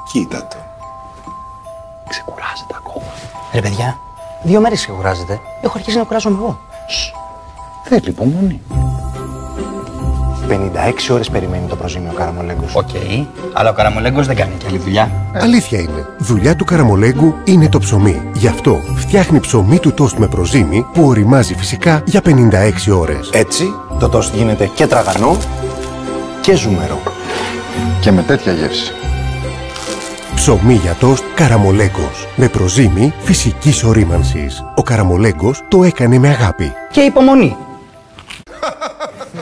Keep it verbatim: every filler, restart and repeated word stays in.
Κοίτα το. Ξεκουράζεται ακόμα. Ρε παιδιά, δύο μέρες ξεκουράζεται. Έχω αρχίσει να κουράζομαι εγώ. Θέλει υπομονή. πενήντα έξι ώρες περιμένει το προζύμιο ο Καραμολέγκος. Οκ, okay. Αλλά ο Καραμολέγκος δεν κάνει και άλλη δουλειά. Αλήθεια είναι. Δουλειά του Καραμολέγκου είναι το ψωμί. Γι' αυτό φτιάχνει ψωμί του τόστ με προζύμι που οριμάζει φυσικά για πενήντα έξι ώρες. Έτσι, το τόστ γίνεται και τραγανό και ζουμερό. Και με τέτοια γεύση. Ψωμί για τόστ Καραμολέγκος. Με προζύμι φυσικής ορίμανσης. Ο Καραμολέγκος το έκανε με αγάπη. Και υπομονή.